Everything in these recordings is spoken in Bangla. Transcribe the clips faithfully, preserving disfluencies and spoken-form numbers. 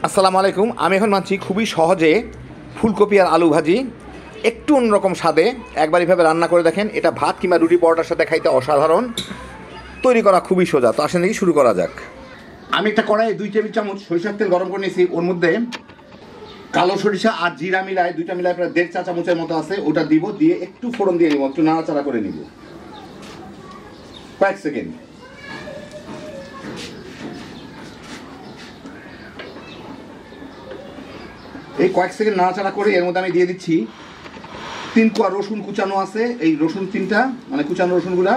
আসসালামু আলাইকুম। আমি এখন মানছি খুবই সহজে ফুলকপি আর আলু ভাজি, একটু অন্যরকম স্বাদে একবার এভাবে রান্না করে দেখেন। এটা ভাত কিংবা রুটি পরোটার সাথে খাইতে অসাধারণ, তৈরি করা খুবই সোজা। তো আসেন দেখি শুরু করা যাক। আমি একটা কড়াইয়ে দুই টেবিল চামচ সরিষার তেল গরম করে নিয়েছি। ওর মধ্যে কালো সরিষা আর জিরা মিলায় দুইটা মিলায় প্রায় দেড় চা চামচের মতো আছে, ওটা দিব। দিয়ে একটু ফোড়ন দিয়ে নিব, একটু নাড়াচাড়া করে নিব কয়েক সেকেন্ড। এই কয়েক সেকেন্ড নাড়াচাড়া করে এর মধ্যে আমি দিয়ে দিচ্ছি তিন কোয়া রসুন কুচানো আছে। এই রসুন তিনটা মানে কুচানো রসুনগুলা,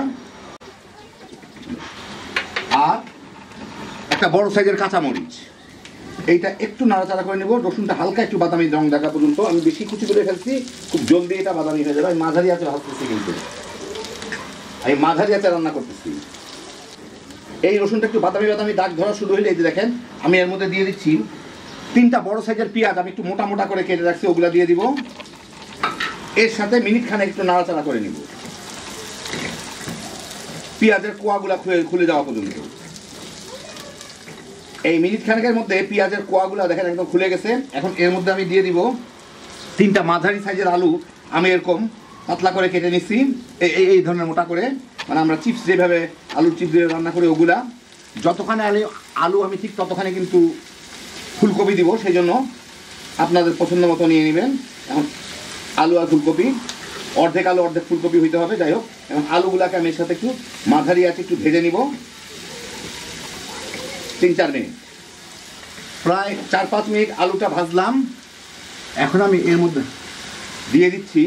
আর একটা বড় সাইজের কাঁচামরিচ। এইটা একটু নাড়াচাড়া করে নেব। রসুনটা হালকা একটু বাদামি রং দেখা পর্যন্ত। আমি বেশি কুচি করে ফেলছি, খুব জলদি এটা বাদামি হয়ে যাবে। আমি মাঝারি আঁচে ভাজতেছি, কিন্তু আমি মাঝারি আঁচে রান্না করতেছি। এই রসুনটা একটু বাদামি বাদামি দাগ ধরা শুরু হলে এই যে দেখেন, আমি এর মধ্যে দিয়ে দিচ্ছি তিনটা বড় সাইজের পেঁয়াজ। আমি একটু মোটা মোটা করে কেটে রাখছি, ওগুলা দিয়ে দিব। এর সাথে মিনিট খানে একটু নাড়াচাড়া করে নিব, পেঁয়াজের কোয়াগুলা খুলে খুলে যাওয়া পর্যন্ত। এই মিনিট খানেকের মধ্যে পেঁয়াজের কোয়াগুলা দেখেন একদম খুলে গেছে। এখন এর মধ্যে আমি দিয়ে দিব তিনটা মাঝারি সাইজের আলু। আমি এরকম পাতলা করে কেটে নিচ্ছি, এই এই ধরনের মোটা করে, মানে আমরা চিপস যেভাবে আলুর চিপস দিয়ে রান্না করি ওগুলা। যতখানি আলু আলু আমি ঠিক ততখানি কিন্তু ফুলকপি দিব, সেই জন্য আপনাদের পছন্দ মতো নিয়ে নেবেন। এখন আলু আর ফুলকপি, অর্ধেক আলু অর্ধেক ফুলকপি হইতে হবে। যাই হোক, এখন আলুগুলাকে আমি এর সাথে একটু মাঝারি আছে একটু ভেজে নিব তিন চার মিনিট। প্রায় চার পাঁচ মিনিট আলুটা ভাজলাম। এখন আমি এর মধ্যে দিয়ে দিচ্ছি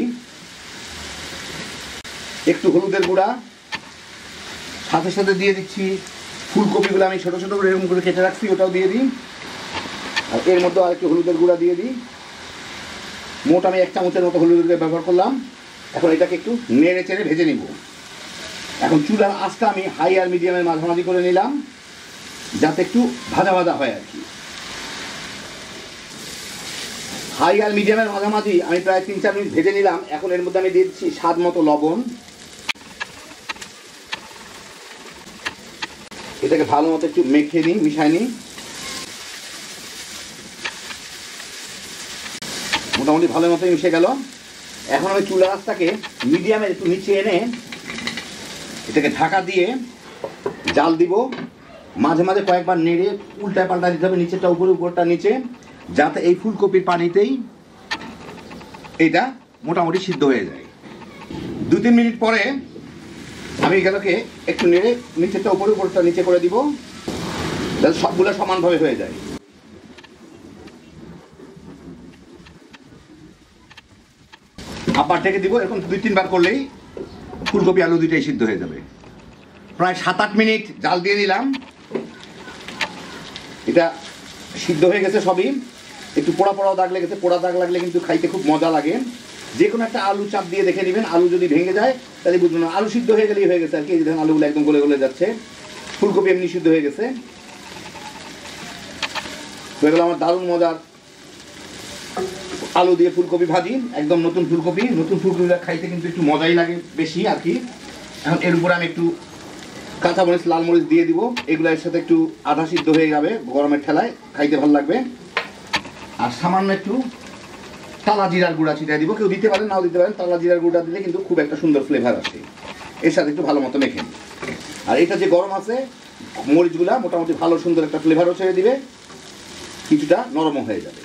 একটু হলুদের গুঁড়া, সাথে সাথে দিয়ে দিচ্ছি ফুলকপিগুলো আমি ছোটো ছোটো করে এরকম করে কেটে রাখছি, ওটাও দিয়ে দিই। আর এর মধ্যে আর একটু হলুদের গুঁড়া দিয়ে দিই। মোট আমি এক চামচের মতো হলুদের গুঁড়া ব্যবহার করলাম। এখন এটাকে একটু নেড়ে চেড়ে ভেজে নিব। এখন চুলার আঁচটা আমি হাই আর মিডিয়ামের মাঝামাঝি করে নিলাম, যাতে একটু ভাজা ভাজা হয় আর কি। হাই আর মিডিয়ামের মাঝামাঝি আমি প্রায় তিন চার মিনিট ভেজে নিলাম। এখন এর মধ্যে আমি দিয়ে দিচ্ছি স্বাদ মতো লবণ। এটাকে ভালো মতো একটু মেখে নিই, মিশাই নিই। মোটামুটি ভালো মতো মিশে গেল। এখন আমি চুলার আঁচটাকে মিডিয়ামে একটু নিচে এনে এটাকে ঢাকা দিয়ে জাল দিব। মাঝে মাঝে কয়েকবার নেড়ে উল্টায় পাল্টা দিতে হবে, নিচেরটা উপরে উপরটা নিচে, যাতে এই ফুলকপির পানিতেই এটা মোটামুটি সিদ্ধ হয়ে যায়। দু তিন মিনিট পরে আমি এগুলোকে একটু নেড়ে নিচেরটা উপরে উপরটা নিচে করে দিব, যাতে সবগুলো সমানভাবে হয়ে যায়। আবার ঢেকে দিব। এরকম দুই তিনবার করলেই ফুলকপি আলু দুইটাই সিদ্ধ হয়ে যাবে। প্রায় সাত আট মিনিট জাল দিয়ে নিলাম। এটা সিদ্ধ হয়ে গেছে সবই। একটু পোড়া পোড়াও দাগ লেগেছে। পোড়া দাগ লাগলে কিন্তু খাইতে খুব মজা লাগে। যে কোনো একটা আলু চাপ দিয়ে দেখে নেবেন, আলু যদি ভেঙে যায় তাহলে বুঝবেন না। আলু সিদ্ধ হয়ে গেলেই হয়ে গেছে আর কি। এই দেখেন আলুগুলো একদম গলে গলে যাচ্ছে। ফুলকপি এমনি সিদ্ধ হয়ে গেছে। হয়ে গেল আমার দারুণ মজার আলু দিয়ে ফুলকপি ভাজি। একদম নতুন ফুলকপি। নতুন ফুলকপিটা খাইতে কিন্তু একটু মজাই লাগে বেশি আর কি। এখন এর উপরে আমি একটু কাঁচা মরিচ লাল মরিচ দিয়ে দিব। এগুলো এর সাথে একটু আধা সিদ্ধ হয়ে যাবে গরমের ঠেলায়, খাইতে ভালো লাগবে। আর সামান্য একটু টালা জিরার গুঁড়া ছিটিয়ে দিব। কেউ দিতে পারেন, নাও দিতে পারেন। টালা জিরার গুঁড়া দিলে কিন্তু খুব একটা সুন্দর ফ্লেভার আসে। এর সাথে একটু ভালো মতো মেখে। আর এটা যে গরম আছে, মরিচগুলা মোটামুটি ভালো সুন্দর একটা ফ্লেভারও ছেড়ে দিবে, কিছুটা নরমও হয়ে যাবে।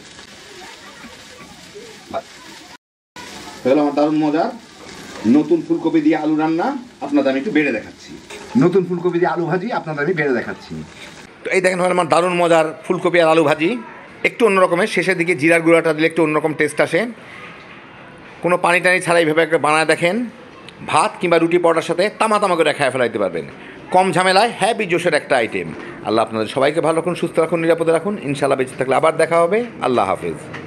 হয়ে গেল আমার দারুণ মজার নতুন ফুলকপি দিয়ে আলু রান্না। আপনাদের আমি একটু বেড়ে দেখাচ্ছি। নতুন ফুলকপি দিয়ে আলু ভাজি আপনাদের আমি বেড়ে দেখাচ্ছি। তো এই দেখেন আমার দারুণ মজার ফুলকপি আর আলু ভাজি। একটু অন্যরকমের, শেষের দিকে জিরার গুঁড়াটা দিলে একটু অন্যরকম টেস্ট আসে। কোনো পানি টানি ছাড়াই ভেবে একটা বানায় দেখেন, ভাত কিংবা রুটি পরোটার সাথে তামা তামা করে খেয়ে ফেলাইতে পারবেন। কম ঝামেলায় হ্যাপি জোশের একটা আইটেম। আল্লাহ আপনাদের সবাইকে ভালো রাখুন, সুস্থ রাখুন, নিরাপদে রাখুন। ইনশাআল্লাহ বেঁচে থাকলে আবার দেখা হবে। আল্লাহ হাফেজ।